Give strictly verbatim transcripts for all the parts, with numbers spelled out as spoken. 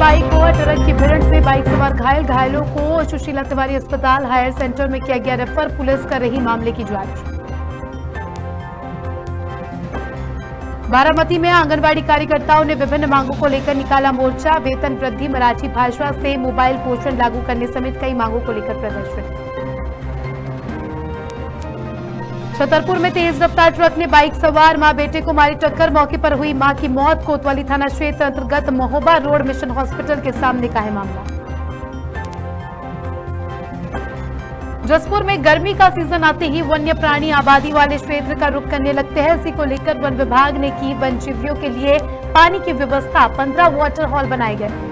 Bike और truck की भिड़ंत में बाइक सवार घायल घायलों को सुशीला तिवारी अस्पताल हायर सेंटर में किया गया रेफर। पुलिस कर रही मामले की जांच। बारामती में आंगनबाड़ी कार्यकर्ताओं ने विभिन्न मांगों को लेकर निकाला मोर्चा। वेतन वृद्धि, मराठी भाषा से मोबाइल पोषण लागू करने समेत कई मांगों को लेकर प्रदर्शन। छतरपुर में तेज रफ्तार ट्रक ने बाइक सवार मां बेटे को मारी टक्कर। मौके पर हुई मां की मौत। कोतवाली थाना क्षेत्र अंतर्गत महोबा रोड मिशन हॉस्पिटल के सामने का है मामला। जसपुर में गर्मी का सीजन आते ही वन्य प्राणी आबादी वाले क्षेत्र का रुख करने लगते हैं। इसी को लेकर वन विभाग ने की वन्यजीवियों के लिए पानी की व्यवस्था। पंद्रह वाटर हॉल बनाए गए।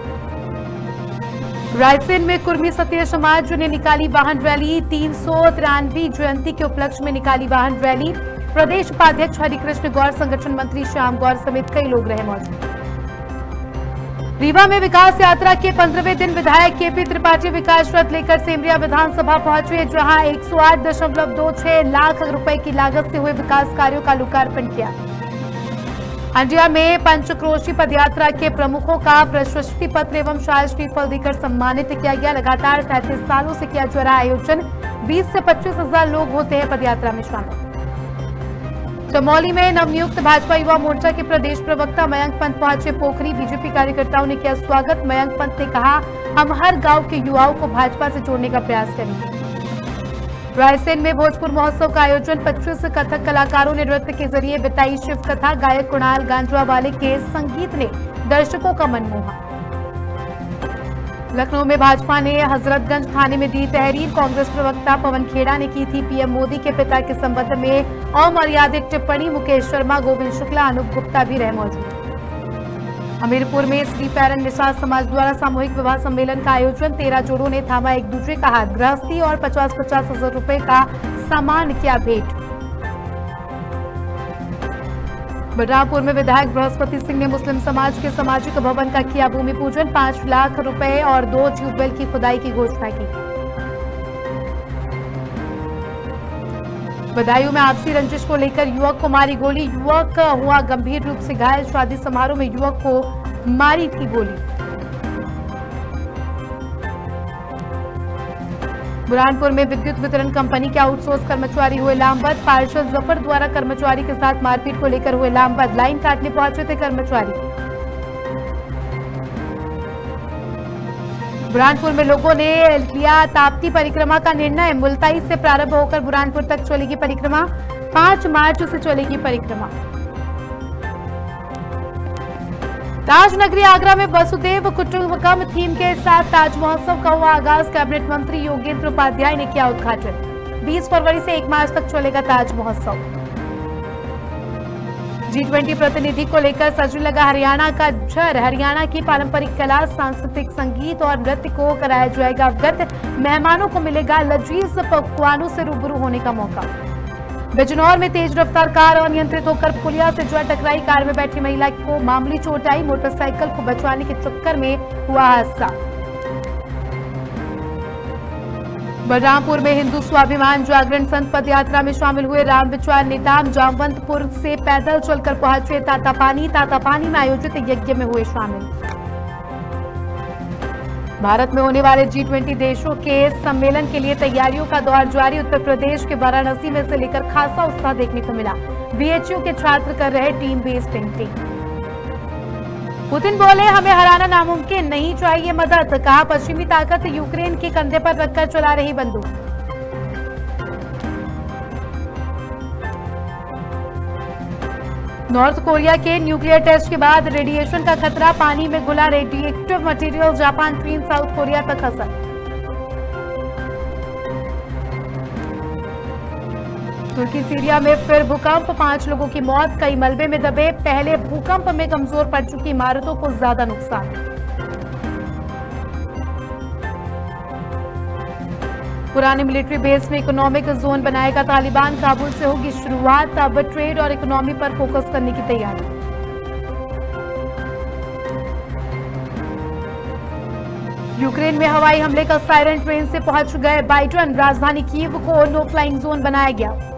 रायसेन में कुर्मी सत्य समाज ने निकाली वाहन रैली। तीन सौ तिरानवी जयंती के उपलक्ष्य में निकाली वाहन रैली। प्रदेश उपाध्यक्ष हरिकृष्ण गौर, संगठन मंत्री श्याम गौर समेत कई लोग रहे मौजूद। रीवा में विकास यात्रा के पंद्रहवें दिन विधायक केपी त्रिपाठी विकास रथ लेकर सेमरिया विधानसभा पहुंचे, जहां एक सौ आठ दशमलव दो छह लाख रुपए की लागत से हुए विकास कार्यों का लोकार्पण किया। हंडिया में पंचक्रोशी पदयात्रा के प्रमुखों का प्रशस्ति पत्र एवं शाल श्रीफल देकर सम्मानित किया गया। लगातार सैंतीस सालों से किया जा रहा आयोजन। बीस से पच्चीस हजार लोग होते हैं पदयात्रा में शामिल। चमोली में नवनियुक्त भाजपा युवा मोर्चा के प्रदेश प्रवक्ता मयंक पंत पहुंचे पोखरी। बीजेपी कार्यकर्ताओं ने किया स्वागत। मयंक पंत ने कहा, हम हर गांव के युवाओं को भाजपा से जोड़ने का प्रयास करेंगे। रायसेन में भोजपुर महोत्सव का आयोजन। पच्चीस कथक कलाकारों ने नृत्य के जरिए बिताई शिव कथा। गायक कुणाल गांजवावाले के संगीत ने दर्शकों का मन मोहा। लखनऊ में भाजपा ने हजरतगंज थाने में दी तहरीर। कांग्रेस प्रवक्ता पवन खेड़ा ने की थी पीएम मोदी के पिता के संबंध में अमर्यादित टिप्पणी। मुकेश शर्मा, गोविंद शुक्ला, अनूप गुप्ता भी रहे मौजूद। हमीरपुर में श्री पैरन निषाद समाज द्वारा सामूहिक विवाह सम्मेलन का आयोजन। तेरह जोड़ों ने थामा एक दूसरे का हाथ। गृहस्थी और पचास पचास हजार रुपए का सामान किया भेंट। बलरामपुर में विधायक बृहस्पति सिंह ने मुस्लिम समाज के सामाजिक भवन का किया भूमि पूजन। पांच लाख रुपए और दो ट्यूबवेल की खुदाई की घोषणा की। बदायूं में आपसी रंजिश को लेकर युवक को मारी गोली। युवक हुआ गंभीर रूप से घायल। शादी समारोह में युवक को मारी थी गोली। बुरहानपुर में विद्युत वितरण कंपनी के आउटसोर्स कर्मचारी हुए लामबंद। पार्षद जफर द्वारा कर्मचारी के साथ मारपीट को लेकर हुए लामबंद। लाइन काटने पहुंचे थे कर्मचारी। बुरहानपुर में लोगों ने लिया ताप्ती परिक्रमा का निर्णय। मुल्ताई से प्रारंभ होकर बुरहानपुर तक चलेगी परिक्रमा। पांच मार्च से चलेगी परिक्रमा। ताज नगरी आगरा में वसुदेव कुटुंबकम थीम के साथ ताज महोत्सव का हुआ आगाज। कैबिनेट मंत्री योगेंद्र उपाध्याय ने किया उद्घाटन। बीस फरवरी से एक मार्च तक चलेगा ताज महोत्सव। जी ट्वेंटी प्रतिनिधि को लेकर सजने लगा हरियाणा का जर। हरियाणा की पारंपरिक कला, सांस्कृतिक संगीत और नृत्य को कराया जाएगा अवगत। मेहमानों को मिलेगा लजीज पकवानों से रूबरू होने का मौका। बिजनौर में तेज रफ्तार कार अनियंत्रित होकर पुलिया से जो टकराई। कार में बैठी महिला को मामूली चोट आई। मोटरसाइकिल को बचवाने के चक्कर में हुआ हादसा। बलरामपुर में हिंदू स्वाभिमान जागरण संत पदयात्रा में शामिल हुए राम विचार नेताम। जामवंतपुर से पैदल चलकर पहुंचे तातापानी। तातापानी में आयोजित यज्ञ में हुए शामिल। भारत में होने वाले जी ट्वेंटी देशों के सम्मेलन के लिए तैयारियों का दौर जारी। उत्तर प्रदेश के वाराणसी में से लेकर खासा उत्साह देखने को मिला। बीएचयू के छात्र कर रहे टीम बेस्ड पेंटिंग। पुतिन बोले, हमें हराना नामुमकिन, नहीं चाहिए मदद। कहा, पश्चिमी ताकत यूक्रेन के कंधे पर रखकर चला रही बंदूक। नॉर्थ कोरिया के न्यूक्लियर टेस्ट के बाद रेडिएशन का खतरा। पानी में घुला रेडिएक्टिव मटेरियल जापान, चीन, साउथ कोरिया तक असर। तुर्की सीरिया में फिर भूकंप। पांच लोगों की मौत, कई मलबे में दबे। पहले भूकंप में कमजोर पड़ चुकी इमारतों को ज्यादा नुकसान। पुराने मिलिट्री बेस में इकोनॉमिक जोन बनाएगा तालिबान। काबुल से होगी शुरुआत। अब ट्रेड और इकोनॉमी पर फोकस करने की तैयारी। यूक्रेन में हवाई हमले का सायरन ट्रेन से पहुंच गए बाइडन। राजधानी कीव को नो फ्लाइंग जोन बनाया गया।